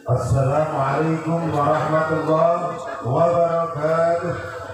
Assalamualaikum warahmatullahi wabarakatuh.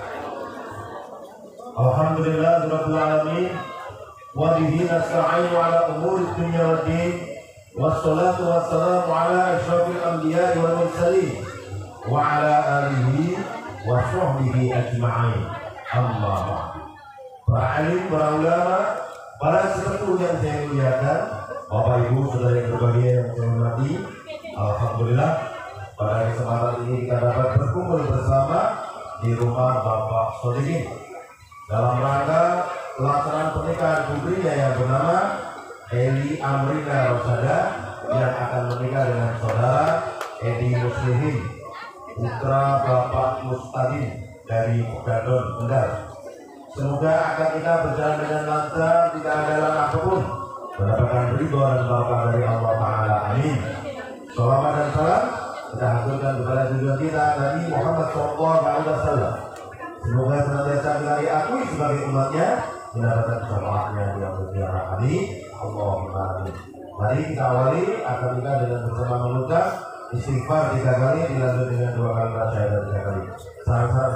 Alhamdulillahirabbil alamin wa bihi nasta'inu ala umuri dunya waddin. Wassalatu wassalamu ala asyrafil anbiya'i wal mursalin wa ala alihi wa sahbihi ajma'in. Amma ba'd. Para alim, para ulama, para sepuh yang saya muliakan, Bapak Ibu saudara yang berbahagia yang saya hormati, alhamdulillah pada kesempatan ini kita dapat berkumpul bersama di rumah Bapak Sodikin dalam rangka pelaksanaan pernikahan putrinya yang bernama Eli Amrina Rosada yang akan menikah dengan saudara Edi Muslihin, putra Bapak Mustadin dari Gadon Kendal. Semoga akan kita berjalan dengan lancar, tidak ada halangan apapun, mendapatkan ridho dan barokah dari Allah Ta'ala. Amin. Shalawat dan salam kita haturkan kepada tujuan kita Nabi Muhammad SAW. Semoga senantiasa kita diakui sebagai umatnya, mendapatkan syafaatnya di akhirat hari. Allahumma amin. Mari kita awali akan kita dengan bersama mengucap istighfar 3 kali, dilanjut dengan 2 kali syahadat 3 kali. Salam-salam.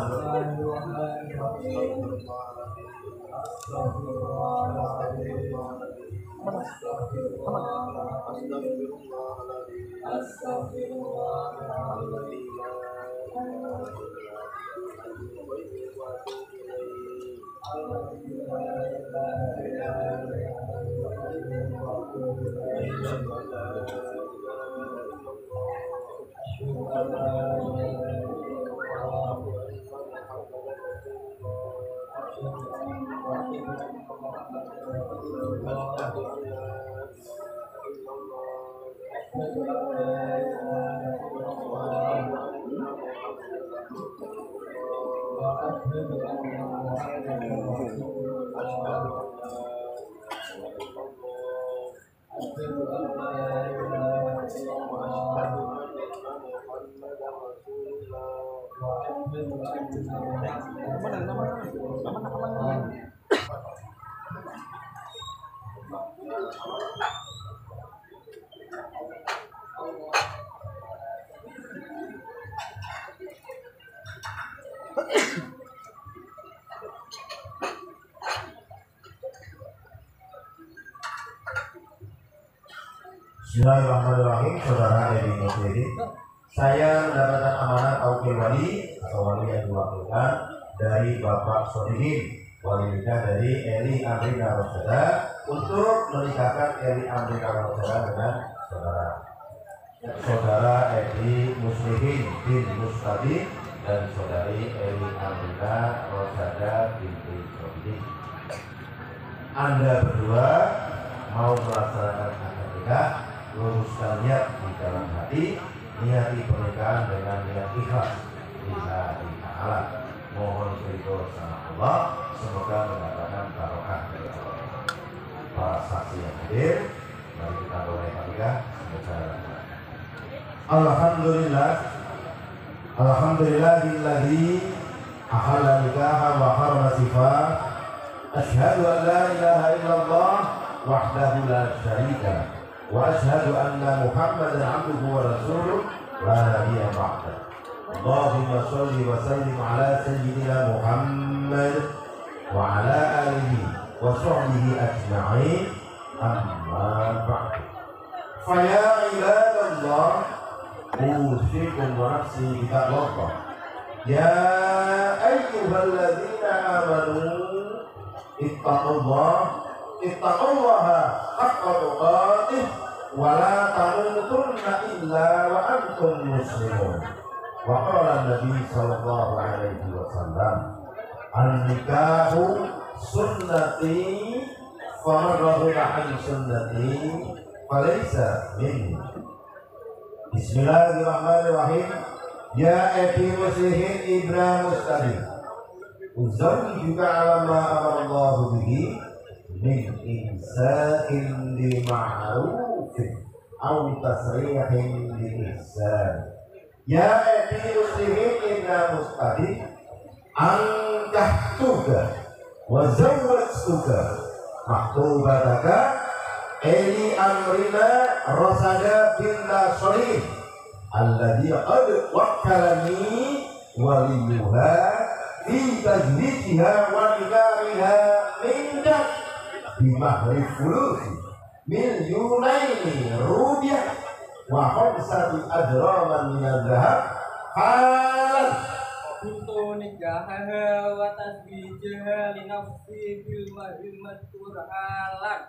Bismillahirrahmanirrahim. Saudara Edi Muslihin, saya mendapatkan amanat wakil wali atau wali yang diwakilkan dari Bapak Sodikin, wali nikah dari Eli Amrina Rosada, untuk menikahkan Eli Amrina Rosada dengan saudara Edi Muslihin bin Mustadi dan saudari Eli Amrina Rosada binti Sodikin. Anda berdua mau melaksanakan akad nikah, luruskan niat di dalam hati, niyati pernikahan dengan niat ikhlas lillahi ta'ala. Mohon ridho sama Allah, semoga mendapatkan barokah dari Allah. Para saksi yang hadir, mari kita mulai pernikahan. Alhamdulillah, alhamdulillahilladzi ahalla nikaha wa harrama sifah. Asyhadu an la ilaha illallah wahdahu la syarika wa asyhadu anna Muhammadan abduhu wa rasuluh la nabiyya ba'da. Allahumma shalli wa sallim ala sayyidina Muhammad wa ala alihi wa sahbihi ajma'in. Amma ba'du. Fa ya ibadallah, usikum wa nafsi bitaqwallah. Ya ayyuhalladzina amanu ittaqullaha haqqa tuqatih wa la tamutunna illa wa antum muslimun. Wa qala Nabi sallallahu alaihi wasallam, an-nikahu sunnati faman raghiba an sunnati falaysa minni. Bismillahirrahmanirrahim. Ya Edi Muslihin Ibra Mustadi, uzawwijuka ala ma amarallahu bihi min insa'in li ma'rufin aw tasrihin li ihsan. Ya Edi Muslihin Ibra Mustadi, ankahtuka wa zawwajtuka mahtubataka Eli Amrina Rosada binta Sholih alladzi qad wakkalani waliyuha fi tajlidiha wa nikariha minka bimahri fulusi milyunaini rupiah wa khamsati adraman min al-dhahab halal untuk nikahaha wa tasbijaha li nafsi bil mahrimatur halal.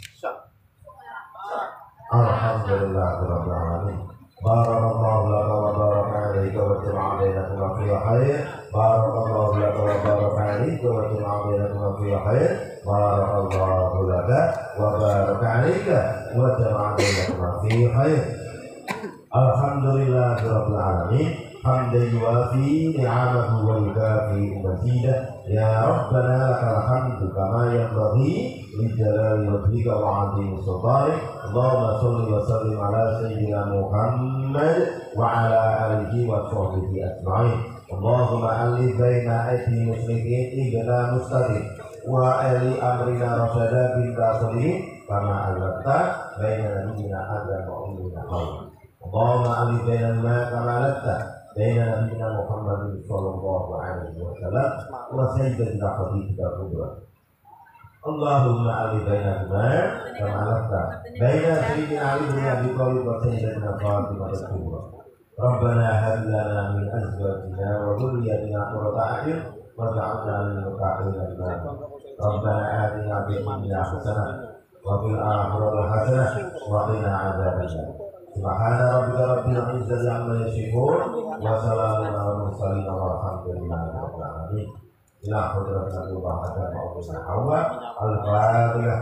Alhamdulillah rabbil alamin. Barakallahu laka wa baraka alayka wa jama'a bainakum fi khair. Barakallahu laka wa baraka alayka wa jama'a bainakum fi khair. Barakallahu laka wa baraka alayka wa jama'a bainakum fi khair. Alhamdulillah rabbil alamin. Hamdan yuwafi ni'amahu wa yukafi mazidah. Ya Rabbana lakal hamdu kama yanbaghi li jalali wajhika wa 'azimi sultanik. Allahumma shalli wa sallim ala sayyidina Muhammad wa ala alihi wa sahbihi ajma'in. Allahumma alif baina aydil muslimin ibna mustaqim wa ali amrina rasyada bin taslimin kama alafta baina nabiyyina adam wa ummina Hawa. Allahumma alif baina ma kama alafta baina nabiyyina Muhammadin sallallahu alaihi wasallam wa sayyidina habibina kubra. Allahumma alif baina ma kama alafta baina sayyidina Ali bin Abi Thalib wa sayyidina Fatimah kubra. Rabbana hab lana min azwajina wa dhurriyyatina qurrata a'yun waj'alna lil muttaqina imama. Rabbana atina fid dunya hasanah wa fil akhirati hasanah wa qina adzabannar. Subhana rabbika rabbil izzati amma yasifun wa salamun alal mursalin walhamdulillahi rabbil alamin. Ila hadratillah hadan ma'rufna hawa al-fatihah.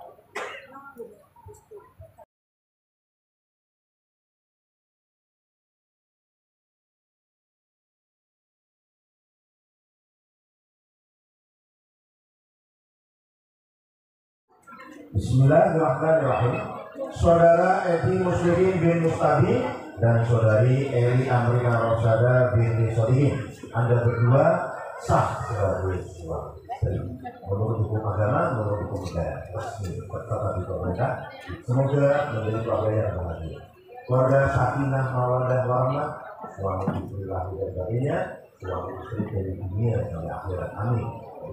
Bismillahirrahmanirrahim. Saudara Edi Muslimin bin Mustabi dan saudari Eli Amrina Rosyada binti Solihin, Anda berdua sah sebagai suami menurut hukum agama, menurut hukum negara resmi tertata di pemerintah. Semoga menjadi keluarga yang bahagia, keluarga sakinah mawaddah warahmah, suami istri lahir dan batinnya, suami istri dari dunia sampai akhirat. Amin.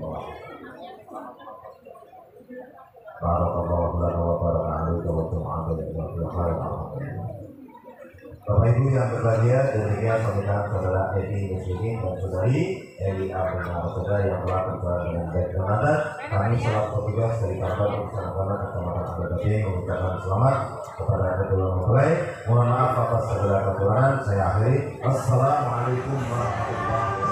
Barakallahu lana wa baraka alayka wa jama'a bainakum fi khair. Bapak Ibu yang berbahagia, demikian pernikahan saudara Edi Muslimin dan saudari Eli Amrina Rosyada yang telah berjalan dengan baik dan lancar. Kami selaku petugas dari kantor Usaha Kecamatan Ambedati mengucapkan selamat kepada kedua mempelai. Mohon maaf atas segala kekurangan. Saya akhiri. Assalamualaikum warahmatullahi wabarakatuh.